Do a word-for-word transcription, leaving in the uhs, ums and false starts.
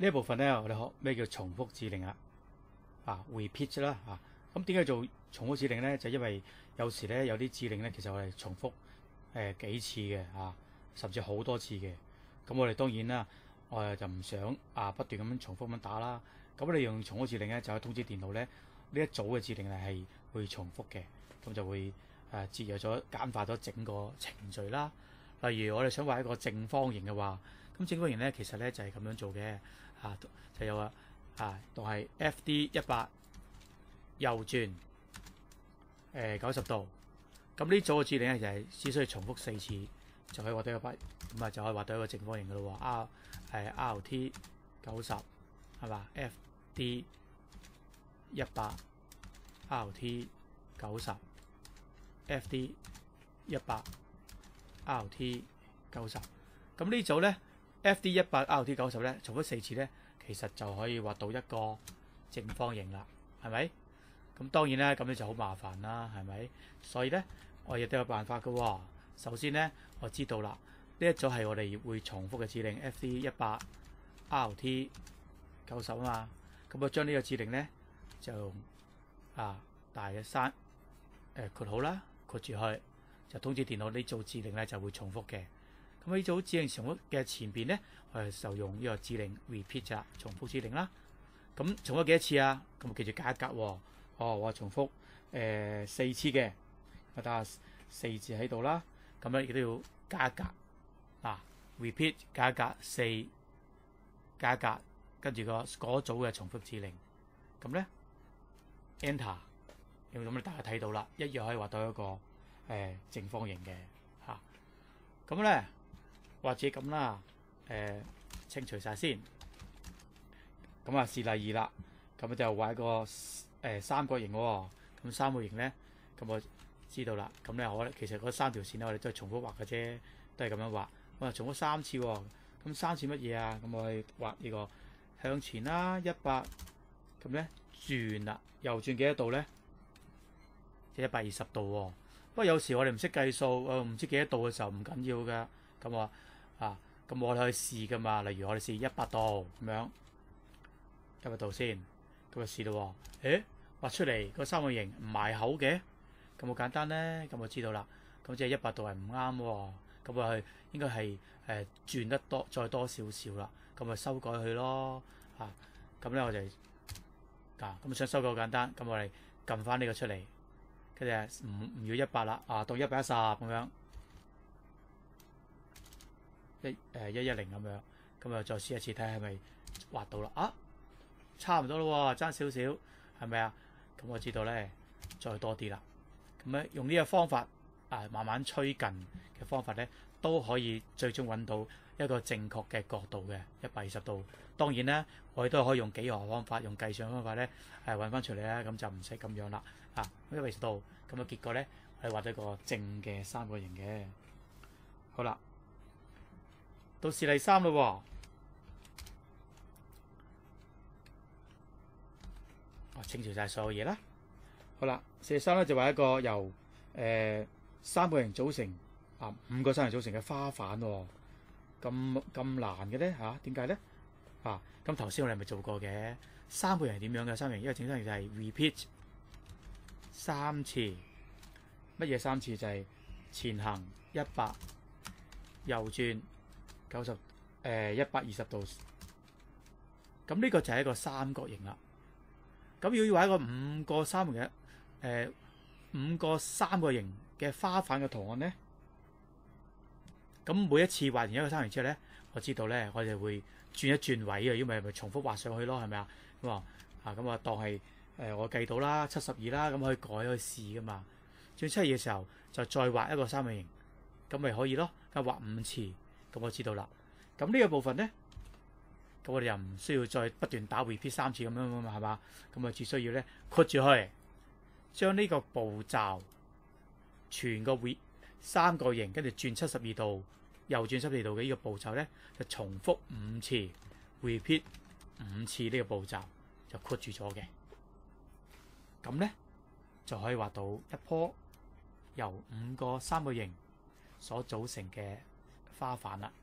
呢一部分咧，我哋學咩叫重複指令啊？啊 repeat 啦嚇。咁點解做重複指令咧？就因為有時咧有啲指令咧，其實我哋重複誒、呃、幾次嘅嚇、啊，甚至好多次嘅。咁我哋當然啦，我哋就唔想啊不斷咁樣重複咁樣打啦。咁我哋用重複指令咧，就可以通知電腦咧，呢一組嘅指令係會重複嘅，咁就會誒、呃、節約咗、簡化咗整個程序啦。例如我哋想畫一個正方形嘅話，咁正方形咧其實咧就係、是、咁樣做嘅嚇，就有啊啊當係 F D 一百右轉誒九十度。咁呢組嘅指令咧就係、是、只需要重複四次就可以畫到一個筆，咁啊就可以畫到一個正方形嘅咯喎。R 係 R T 九十係嘛 ？F D 一百 R T 九十 F D 一百 R T 九十。咁呢組咧 F D 一百 R T 九十咧重複四次咧，其實就可以畫到一個正方形啦，係咪？咁當然啦，咁樣就好麻煩啦，係咪？所以咧，我亦都有辦法嘅喎。首先咧，我知道啦，呢一組係我哋會重複嘅指令 F D 一百 R T 九十啊嘛。咁我將呢個指令咧就啊大嘅刪誒括號啦，括住去就通知電腦呢組指令咧就會重複嘅。咁呢組指令重複嘅前邊咧，我哋就用呢個指令 repeat 啊，重複指令啦。咁重複幾多次啊？咁我記住加一格喎。哦，我重複誒、呃、四次嘅，我打下四字喺度啦。咁咧亦都要加一格啊 ，repeat 加一格四加一格，跟住個嗰組嘅重複指令。咁咧 enter，咁咧大家睇到啦，一樣可以畫到一個誒、呃、正方形嘅嚇。咁、啊、咧或者咁啦，誒、呃、清除晒先。咁啊，示例二啦，咁就畫一個誒、呃、三角形喎、哦。咁三角形咧，咁我知道啦。咁咧我其實嗰三條線咧，我哋都係重複畫嘅啫，都係咁樣畫。我話重複三次喎、哦，咁三次乜嘢啊？咁我哋畫呢個向前啦，一百，咁咧轉啦，右轉幾多度咧？即係一百二十度喎、哦。不過有時我哋唔識計數，誒、呃、唔知幾多度嘅時候唔緊要㗎。咁我啊，咁我哋可以試㗎嘛。例如我哋試一百度咁樣。一百度先，咁就試咯喎。誒，畫出嚟個三角形唔埋口嘅，咁好簡單咧。咁我知道啦。咁即係一百度係唔啱喎。咁啊係應該係誒、呃、轉得多再多少少啦。咁咪修改佢咯。啊，咁咧我就啊咁想修改好簡單。咁我哋撳翻呢個出嚟，跟住唔唔要一百啦。啊，到一百一十咁樣，一誒一一零咁樣。咁啊再試一次睇下係咪畫到啦。啊！差唔多咯喎，爭少少，係咪啊？咁我知道咧，再多啲啦。咁咧用呢個方法啊，慢慢趨近嘅方法咧，都可以最終揾到一個正確嘅角度嘅一百二十度。當然咧，我哋都可以用幾何方法，用計算方法咧，誒揾翻出嚟啦。咁就唔使咁樣啦。啊，一百二十度，咁嘅結果咧，我哋畫咗一個正嘅三角形嘅。好啦，到示例三咯喎。清除晒所有嘢啦。好啦，示例三咧就話一個由誒、呃、三角形組成啊，五個三角形組成嘅花瓣喎、哦。咁咁難嘅咧嚇？點解咧？啊，咁頭先我哋咪做過嘅三角形係點樣嘅？三角形因為正三角形就係 repeat 三次，乜嘢三次就係前行一百，右轉九十誒一百二十度。咁呢個就係一個三角形啦。咁如果要畫一個五個三角形，誒、呃、五個三角形嘅花瓣嘅圖案咧，咁每一次畫完一個三角形之後咧，我知道咧，我哋會轉一轉位嘅，因為咪重複畫上去咯，係咪啊？咁啊啊咁啊，當係誒、呃、我計到啦，七十二啦，咁可以改可以試噶嘛。轉七十二嘅時候就再畫一個三角形，咁咪可以咯。咁畫五次，咁我知道啦。咁呢個部分咧。咁我哋又唔需要再不斷打 repeat 三次咁樣啊嘛，係嘛？咁啊只需要咧括住去，將呢個步驟全個 re 三角形跟住轉七十二度，右轉七十二度嘅呢個步驟咧，就重複五次 repeat 五次呢個步驟就括住咗嘅。咁咧就可以畫到一棵由五個三角形所組成嘅花瓣啦。